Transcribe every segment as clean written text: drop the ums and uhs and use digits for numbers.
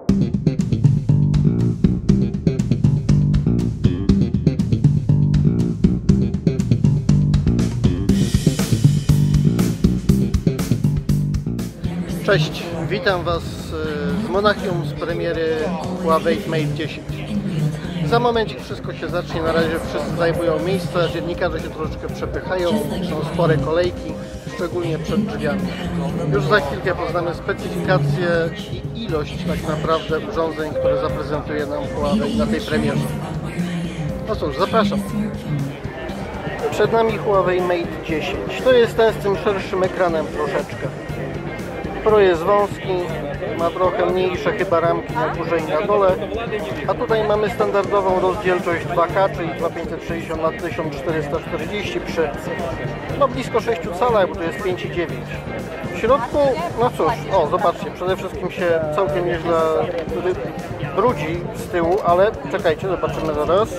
Cześć, witam Was z Monachium z premiery Huawei Mate 10. Za momencik wszystko się zacznie, na razie wszyscy zajmują miejsca, dziennikarze się troszeczkę przepychają, są spore kolejki, szczególnie przed drzwiami. Już za chwilkę poznamy specyfikację i ilość tak naprawdę urządzeń, które zaprezentuje nam Huawei na tej premierze. No cóż, zapraszam. Przed nami Huawei Mate 10. To jest ten z tym szerszym ekranem troszeczkę. Pro jest wąski, ma trochę mniejsze chyba ramki na górze i na dole, a tutaj mamy standardową rozdzielczość 2K, czyli 2560 na 1440 przy blisko 6 calach, bo to jest 5,9. W środku, no cóż, zobaczcie, przede wszystkim się całkiem nieźle brudzi z tyłu, ale czekajcie, zobaczymy zaraz.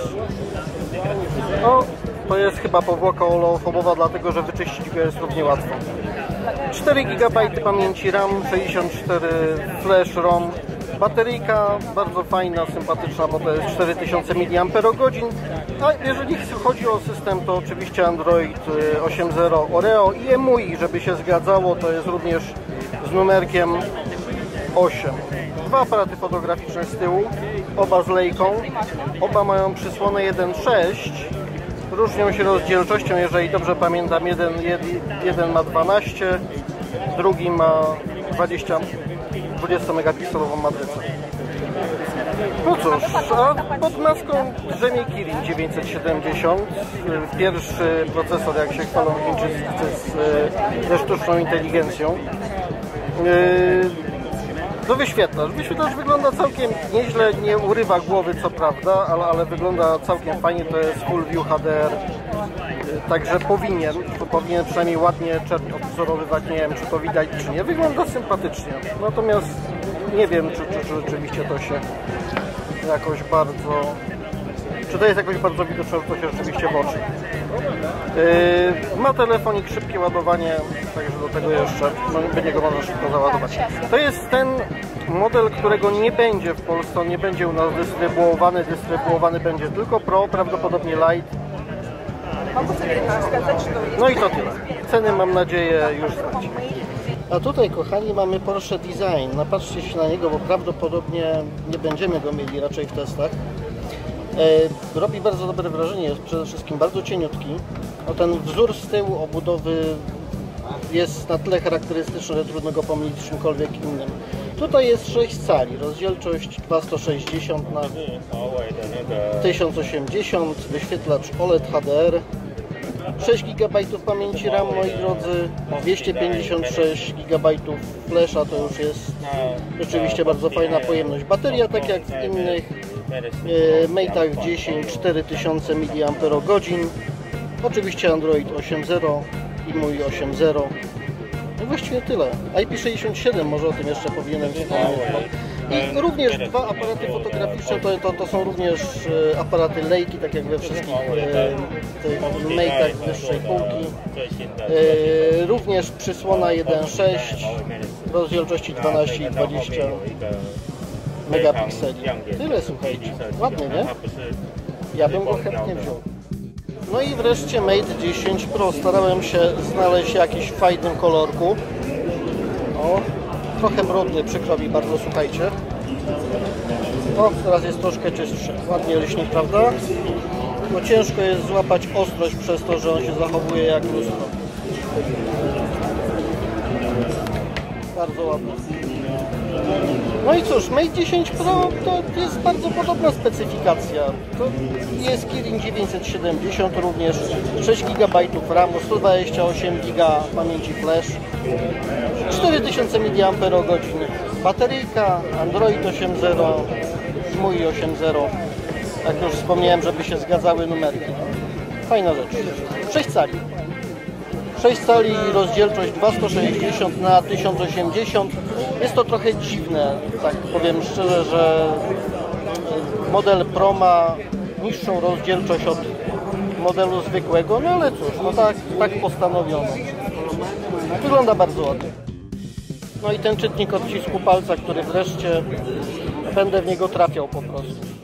To jest chyba powłoka oleofobowa, dlatego że wyczyścić go jest równie łatwo. 4 GB pamięci RAM, 64 flash ROM, bateryjka bardzo fajna, sympatyczna, bo to jest 4000 mAh. A jeżeli chodzi o system, to oczywiście Android 8.0 Oreo i EMUI, żeby się zgadzało, to jest również z numerkiem 8. Dwa aparaty fotograficzne z tyłu, oba z lejką, oba mają przysłonę 1.6. Różnią się rozdzielczością, jeżeli dobrze pamiętam, jeden ma 12, drugi ma 20 megapikselową matrycę. No cóż, a pod maską drzemie Kirin 970, pierwszy procesor, jak się chwalą Chińczycy, ze sztuczną inteligencją. Wyświetlacz wygląda całkiem nieźle, nie urywa głowy co prawda, ale wygląda całkiem fajnie, to jest Full View HDR, także powinien przynajmniej ładnie czerp odwzorowywać, nie wiem czy to widać czy nie, wygląda sympatycznie, natomiast nie wiem czy rzeczywiście to się jakoś bardzo, czy to jest jakoś bardzo widoczne, że to się rzeczywiście w oczy. Ma telefonik, szybkie ładowanie, także do tego jeszcze będzie go można szybko załadować. To jest ten model, którego nie będzie w Polsce, on nie będzie u nas dystrybuowany będzie tylko Pro, prawdopodobnie Lite. No i to tyle. Ceny mam nadzieję już znacie. A tutaj, kochani, mamy Porsche Design. Napatrzcie się na niego, bo prawdopodobnie nie będziemy go mieli raczej w testach. Robi bardzo dobre wrażenie, jest przede wszystkim bardzo cieniutki. Ten wzór z tyłu obudowy jest na tyle charakterystyczny, że trudno go pomylić z czymkolwiek innym. Tutaj jest 6 cali, rozdzielczość 2160 na 1080, wyświetlacz OLED HDR, 6 GB pamięci RAM, moi drodzy, 256 GB flasha, to już jest rzeczywiście bardzo fajna pojemność. Bateria, tak jak w innych Mate'ach 10, 4000 mAh. Oczywiście Android 8.0 i mój 8.0. No właściwie tyle. IP67, może o tym jeszcze powinienem wspomnieć. I również dwa aparaty fotograficzne, to są również aparaty lejki, tak jak we wszystkich Mate'ach wyższej półki. Również przysłona 1.6, rozdzielczości 12 i 20 megapikseli. Tyle, słuchajcie. Ładny, nie? Ja bym go chętnie wziął. No i wreszcie Mate 10 Pro. Starałem się znaleźć jakiś w fajnym kolorku. Trochę brudny, przykro mi bardzo, słuchajcie. Teraz jest troszkę czystszy. Ładnie lśni, prawda? Bo ciężko jest złapać ostrość przez to, że on się zachowuje jak lustro. Bardzo ładny. No i cóż, Mate 10 Pro to jest bardzo podobna specyfikacja. To jest Kirin 970 również, 6 GB RAM, 128 GB pamięci flash, 4000 mAh, bateryjka, Android 8.0, mój 8.0. Jak już wspomniałem, żeby się zgadzały numerki. Fajna rzecz. 6 cali. 6 cali, rozdzielczość 2160 na 1080. Jest to trochę dziwne, tak powiem szczerze, że model Pro ma niższą rozdzielczość od modelu zwykłego, no ale cóż, tak postanowiono. Wygląda bardzo ładnie. No i ten czytnik odcisku palca, który wreszcie będę w niego trafiał po prostu.